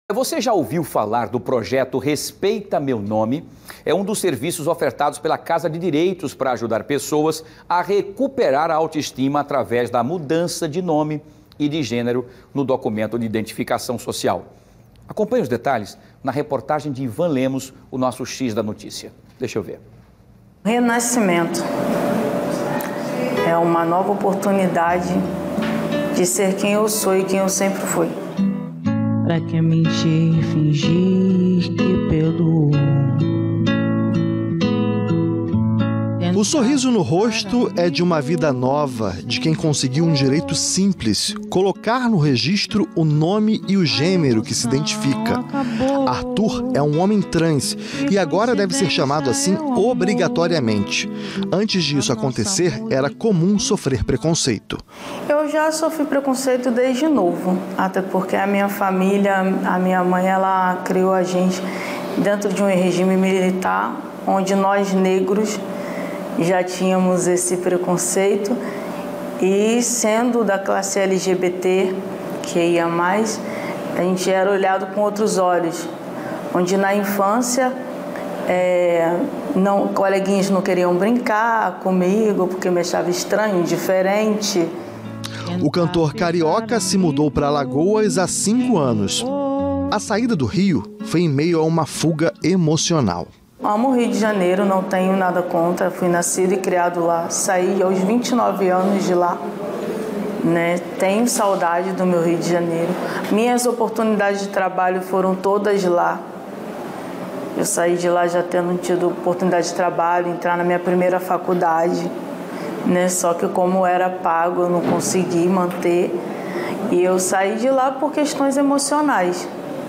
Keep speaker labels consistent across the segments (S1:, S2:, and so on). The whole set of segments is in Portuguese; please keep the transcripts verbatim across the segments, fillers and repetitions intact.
S1: Você já ouviu falar do projeto Respeita Meu Nome? É um dos serviços ofertados pela Casa de Direitos para ajudar pessoas a recuperar a autoestima através da mudança de nome e de gênero no documento de identificação social. Acompanhe os detalhes na reportagem de Ivan Lemos, o nosso X da Notícia. Deixa eu ver.
S2: Renascimento é uma nova oportunidade de ser quem eu sou e quem eu sempre fui.
S3: Pra que mentir, fingir que perdoou?
S4: O sorriso no rosto é de uma vida nova, de quem conseguiu um direito simples, colocar no registro o nome e o gênero que se identifica. Arthur é um homem trans e agora deve ser chamado assim obrigatoriamente. Antes disso acontecer, era comum sofrer preconceito.
S2: Eu já sofri preconceito desde novo, até porque a minha família, a minha mãe, ela criou a gente dentro de um regime militar, onde nós negros já tínhamos esse preconceito, e sendo da classe L G B T, que ia mais, a gente era olhado com outros olhos, onde na infância é, não, coleguinhas não queriam brincar comigo porque me achava estranho, diferente.
S4: O cantor carioca se mudou para Alagoas há cinco anos. A saída do Rio foi em meio a uma fuga emocional.
S2: Amo o Rio de Janeiro, não tenho nada contra, fui nascido e criado lá, saí aos vinte e nove anos de lá, né? Tenho saudade do meu Rio de Janeiro. Minhas oportunidades de trabalho foram todas lá. Eu saí de lá já tendo tido oportunidade de trabalho, entrar na minha primeira faculdade, né? Só que como era pago, eu não consegui manter, e eu saí de lá por questões emocionais,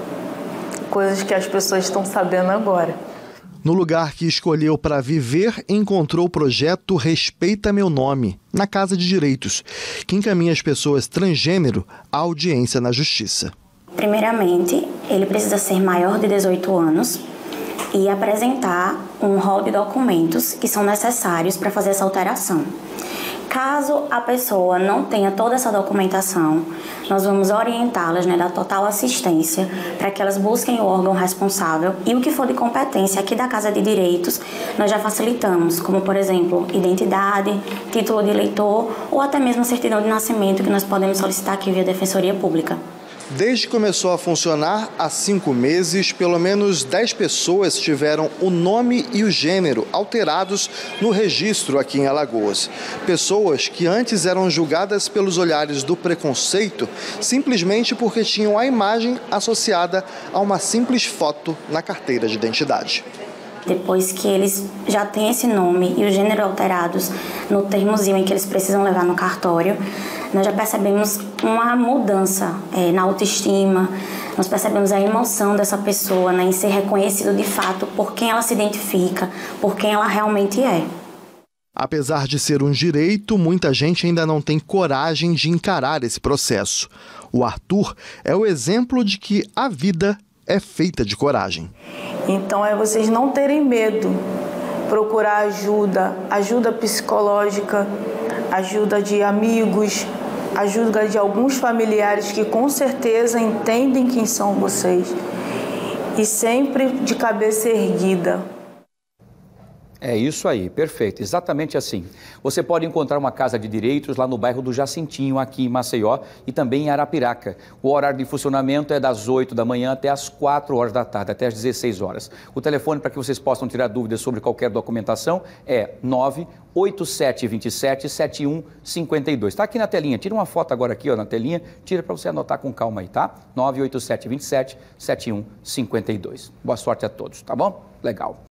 S2: coisas que as pessoas estão sabendo agora.
S4: No lugar que escolheu para viver, encontrou o projeto Respeita Meu Nome, na Casa de Direitos, que encaminha as pessoas transgênero à audiência na Justiça.
S5: Primeiramente, ele precisa ser maior de dezoito anos e apresentar um rol de documentos que são necessários para fazer essa alteração. Caso a pessoa não tenha toda essa documentação, nós vamos orientá-las, né, da total assistência para que elas busquem o órgão responsável, e o que for de competência aqui da Casa de Direitos, nós já facilitamos, como por exemplo, identidade, título de eleitor ou até mesmo certidão de nascimento, que nós podemos solicitar aqui via Defensoria Pública.
S4: Desde que começou a funcionar, há cinco meses, pelo menos dez pessoas tiveram o nome e o gênero alterados no registro aqui em Alagoas. Pessoas que antes eram julgadas pelos olhares do preconceito simplesmente porque tinham a imagem associada a uma simples foto na carteira de identidade.
S5: Depois que eles já têm esse nome e o gênero alterados no termozinho em que eles precisam levar no cartório, nós já percebemos uma mudança é, na autoestima, nós percebemos a emoção dessa pessoa, né, em ser reconhecido de fato por quem ela se identifica, por quem ela realmente é.
S4: Apesar de ser um direito, muita gente ainda não tem coragem de encarar esse processo. O Arthur é o exemplo de que a vida é feita de coragem.
S2: Então é vocês não terem medo, procurar ajuda, ajuda psicológica, ajuda de amigos, ajuda de alguns familiares que com certeza entendem quem são vocês, e sempre de cabeça erguida.
S1: É isso aí, perfeito, exatamente assim. Você pode encontrar uma Casa de Direitos lá no bairro do Jacintinho, aqui em Maceió, e também em Arapiraca. O horário de funcionamento é das oito da manhã até as quatro horas da tarde, até as dezesseis horas. O telefone para que vocês possam tirar dúvidas sobre qualquer documentação é nove oito sete dois sete sete um cinco dois. Está aqui na telinha, tira uma foto agora aqui, ó, na telinha, tira para você anotar com calma aí, tá? nove oito sete dois sete sete um cinco dois. Boa sorte a todos, tá bom? Legal.